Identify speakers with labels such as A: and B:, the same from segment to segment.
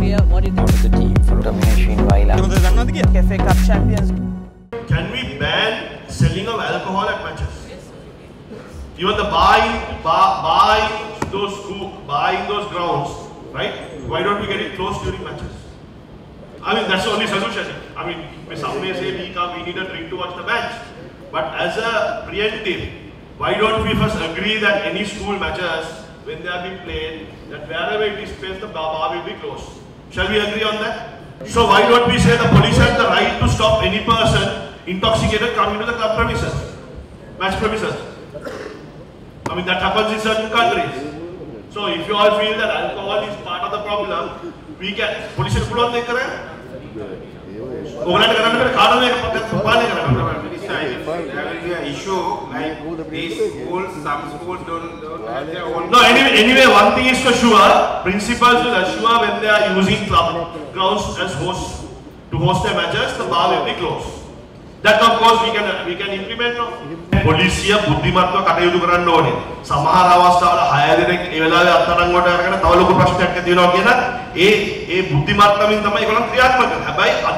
A: Victoria, what do you think of the team for domination violence?
B: FA Cup champions.
C: Can we ban selling of alcohol at matches? Even the buying those grounds, right? Why don't we get it closed during matches? I mean, that's the only solution. I mean, some may say we need a drink to watch the match. But as a preemptive, why don't we first agree that any school matches, when they are being played, that wherever it is placed, the bar will be closed? Shall we agree on that? So why don't we say the police has the right to stop any person intoxicated coming to the club premises, match premises? I mean, that happens in certain countries. So if you all feel that alcohol is part of the problem, we can. Police will put on the
D: issue like these schools, some schools don't have their own.
C: No, anyway, one thing is for sure, principals will assure when they are using club grounds as hosts to host their matches, the bar will be closed. That of course we can implement. Polisiya බුද්ධිමත්ව කටයුතු කරන්න ඕනේ. සමහර අවස්ථාවල 6 දිනක් ඒ වෙලාවේ අත්අඩංගුවට අරගෙන තව ලොකු ප්‍රශ්නයක් ඇති වෙනවා කියන ඒ බුද්ධිමත්කමින් තමයි ඒගොල්ලන් ක්‍රියාත්මක කරන්නේ. හැබැයි අද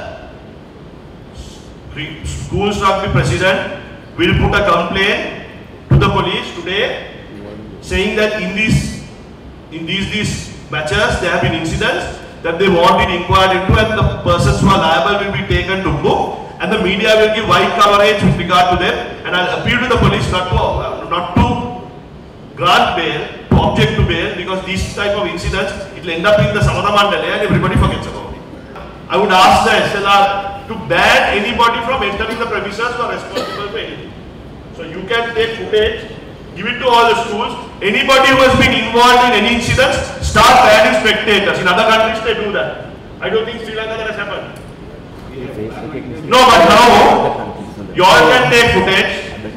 C: schools rugby president will put a complaint to the police today saying that in these matches there have been incidents that they want it inquired into and the persons who are liable will be taken to book. And the media will give wide coverage with regard to them. And I'll appeal to the police not to grant bail, to object to bail, because these type of incidents, it will end up in the Samadha Mandale and everybody forgets about it. I would ask the SLR to ban anybody from entering the premises who are responsible for anything. So you can take footage, give it to all the schools. Anybody who has been involved in any incidents, start banning spectators. In other countries they do that. I don't think Sri Lanka that has happened. No, but now you all can take footage.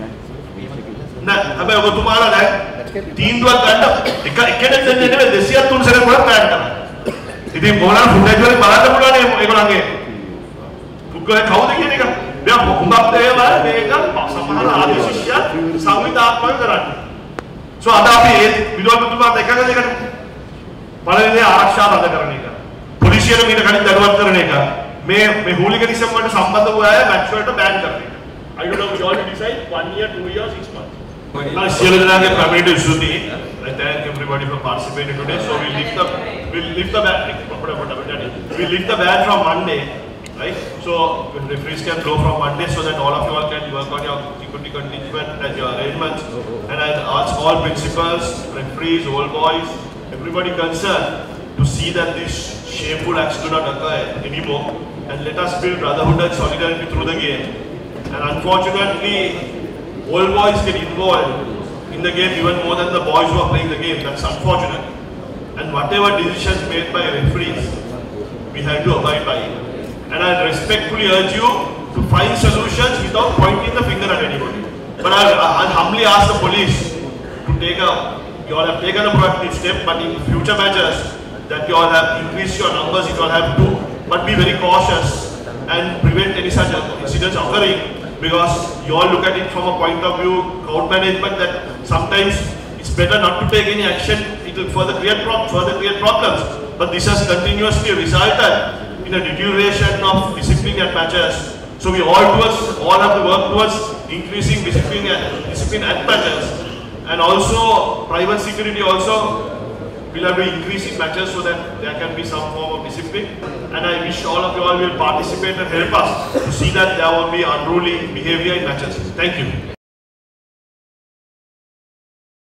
C: Now, अब तुम्हारा है 3 द्वार कांडा इकने जने ने देशिया तुम से बड़ा कांडा इतनी बोला फुटेज वाले बाहर तो बुला नहीं एक लांगे तुमको है खाओ देखिए नहीं का मैं मुंगाते हैं बाहर देखा समाना आदि शिष्या सामित आत्मा कराने so आता आप ये वीडियो में तुम्हारा देखा क्या देखा पढ़ने ने आरक्षण आधा करने का पुलिसिया ने मीना खाली दरबार करने का मैं hooliganism का संबंध हुआ है मैच को बैन करने का I don't know we all decide 1 year 2 years 6 months. Now SLSRFA community Shruti, I thank everybody for participating today. So we lift the ban from Monday, right? So referees can flow from Monday so that all of you all can work on your security contingent and your arrangements. And I ask all principals, referees, old boys, everybody concerned to see that this shameful acts do not occur anymore. And let us build brotherhood and solidarity through the game. And unfortunately, old boys get involved in the game even more than the boys who are playing the game. That's unfortunate. And whatever decisions made by referees, we have to abide by it. And I respectfully urge you to find solutions without pointing the finger at anybody. But I humbly ask the police to take you all have taken a proactive step, but in future matches, that you all have increased your numbers, you all have to, but be very cautious and prevent any such incidents occurring, because you all look at it from a point of view, crowd management, that sometimes it's better not to take any action, it will further create problems. But this has continuously resulted in a deterioration of discipline at matches. So we all have to work towards increasing discipline at matches, and also private security also will have to increase in matches so that there can be some form of discipline. And I wish all of you all will participate and help us to see that there will be unruly behavior in matches. Thank you.